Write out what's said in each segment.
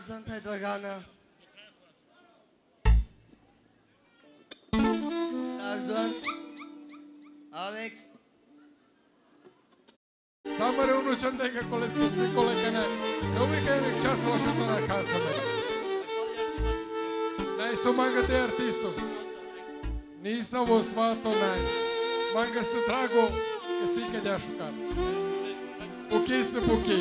Tarzan, taj Dragana. Tarzan. Alex. Самаре унучан дека колеска се колекана. Те uvijek je časova što to na kasame. Naj su manga te artistu. Nisam ovo svato naj. Manga se drago, je si kad ja šukam. Puki se puki.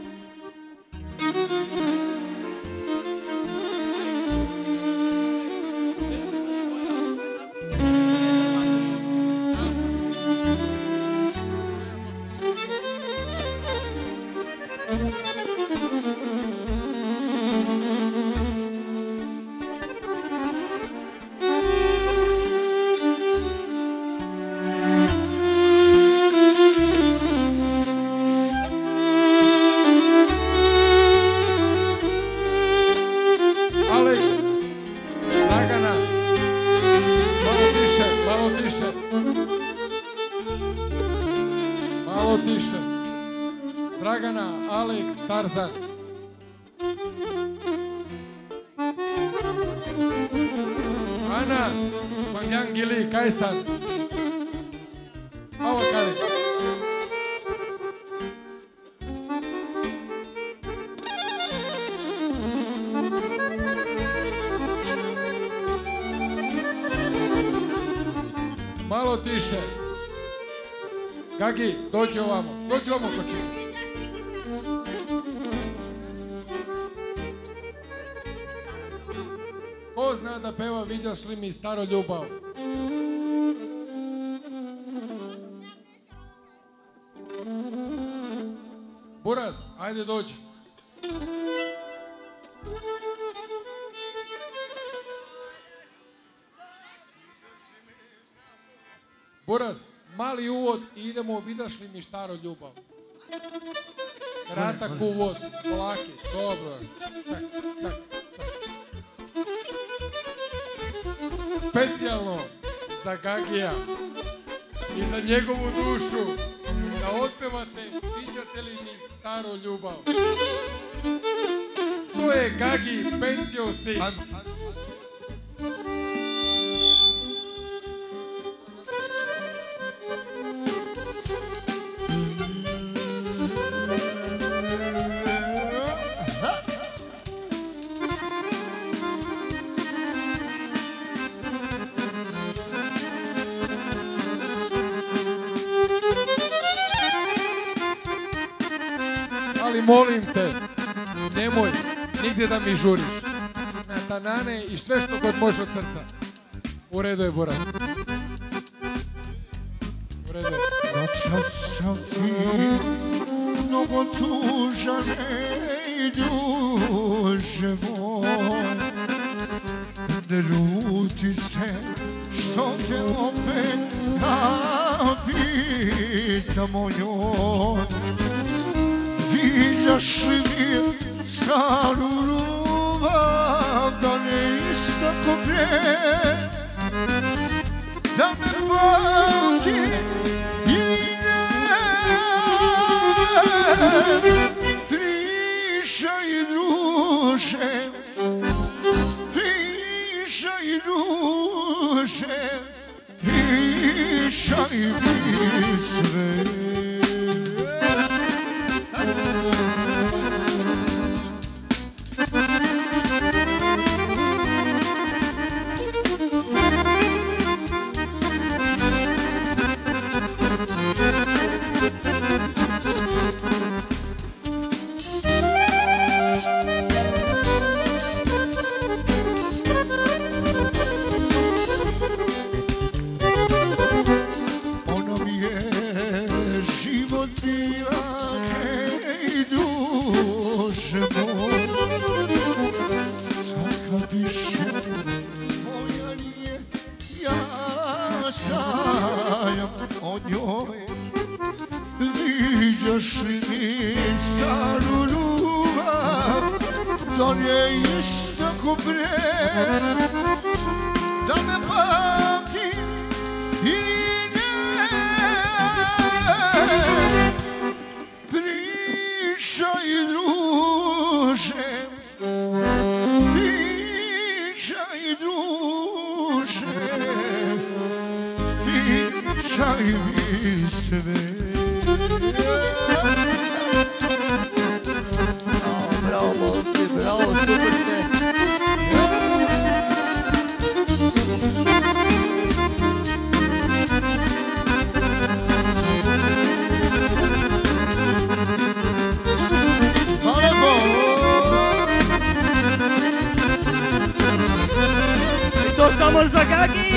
Malo tiše. Dragana, Alex, Tarzan. Ana, Mangyang Gili, Kajsan. Ovo kali. Malo tiše. Gagi, dođi ovamo koči. Ko zna da peva Vidiš li mi staro ljubav? Buraz, ajde dođi. Buraz, mali uvod i idemo Vidiš li mi staro ljubav. Kratak uvod, polaki, dobro. Cak. Specijalno za Gagija i za njegovu dušu da otpevate Viđate li mi staru ljubav. To je Gagi Pencio sin. Ali molim te, nemoj nigdje da mi žuriš. Na tanane i sve što god može od srca. U redu je, Buraz. U redu je. Noćas sam ti mnogo tužan i duže moj. Ne ljuti se što te opet napitam o njoj. Viđaš li mi staru ljubav, da ne istako prije, da me pamti ili ne. Pričaj druže, pričaj druže, pričaj mi sve. Viđaš li mi staru ljubav, da li je istako pre, da me pamti ili ne. Pričaj druže, i druže, pričaj mi sve. Bravo, momci, bravo, super ste. I to samo za Gagi!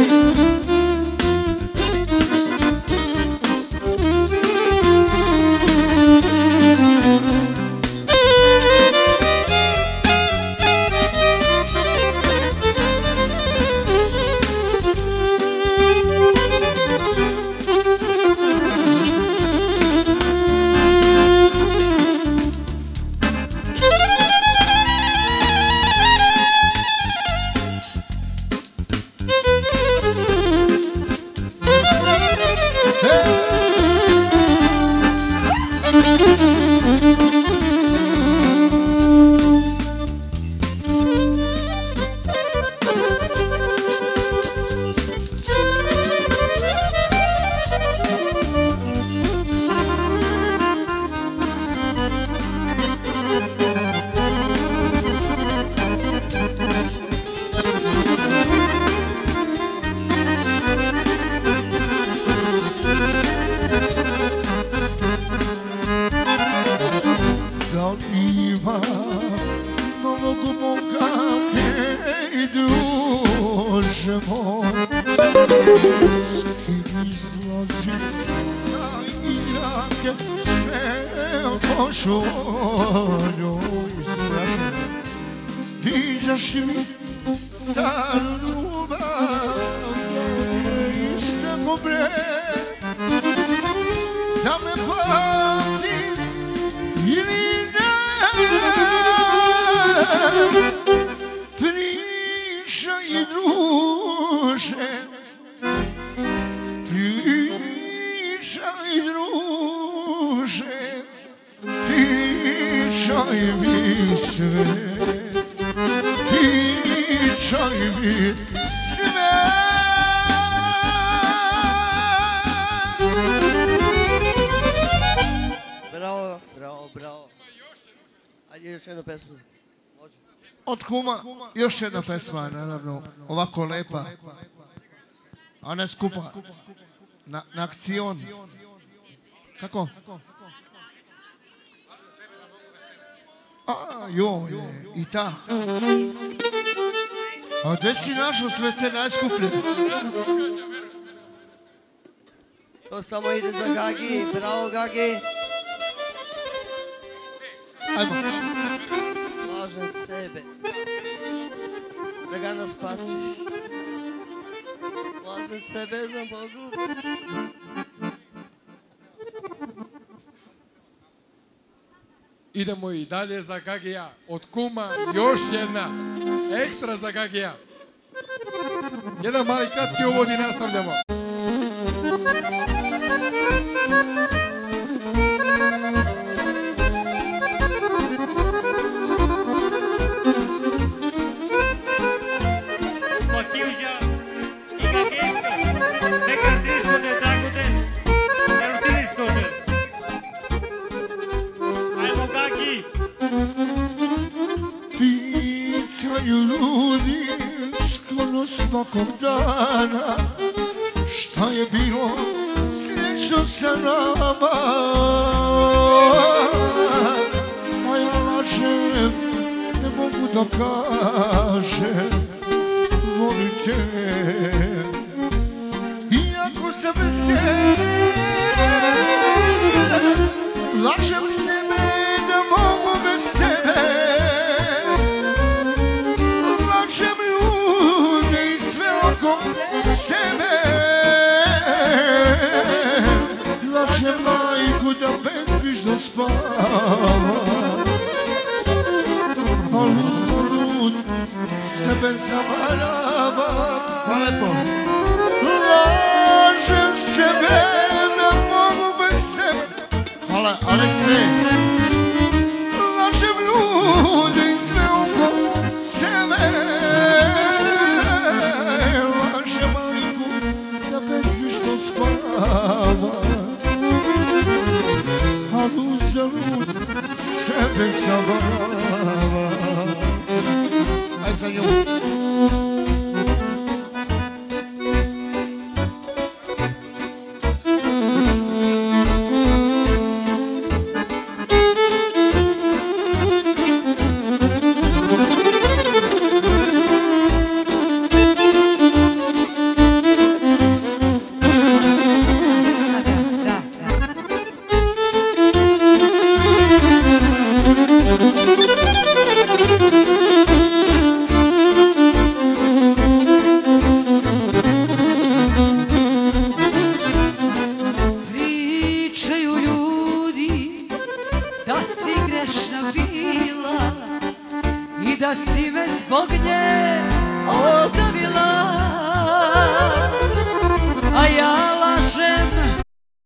Od kuma još jedna pesma, naravno, ovako lepa, a ne skupa, na akcion. Kako? Joj, i ta. A gdje si našao sve te najskuplje? To samo ide za Gagi, bravo Gagi. Ajmo. Lažem sebe, da ga nas spasiš. Lažem sebe za Bogu. Idemo i dalje za Gagija. Od kuma još jedna. Ekstra za Gagija. Jedan mali kratki uvod i nastavljamo. Ljudi skoro svakog dana šta je bilo srećo sa nama, a ja lažem, ne mogu da kažem volim te, iako sam bez te, lažem sebe da mogu bez tebe. Lažem ljude i sve oko sebe, lažem majku da bezbrižno spava, ali uzalud sebe zavarava. Lepo. Lažem sebe da mogu bez tebe. Hvala, Aleksej. Lažem ljude i sve oko sebe, zbog nje ostavila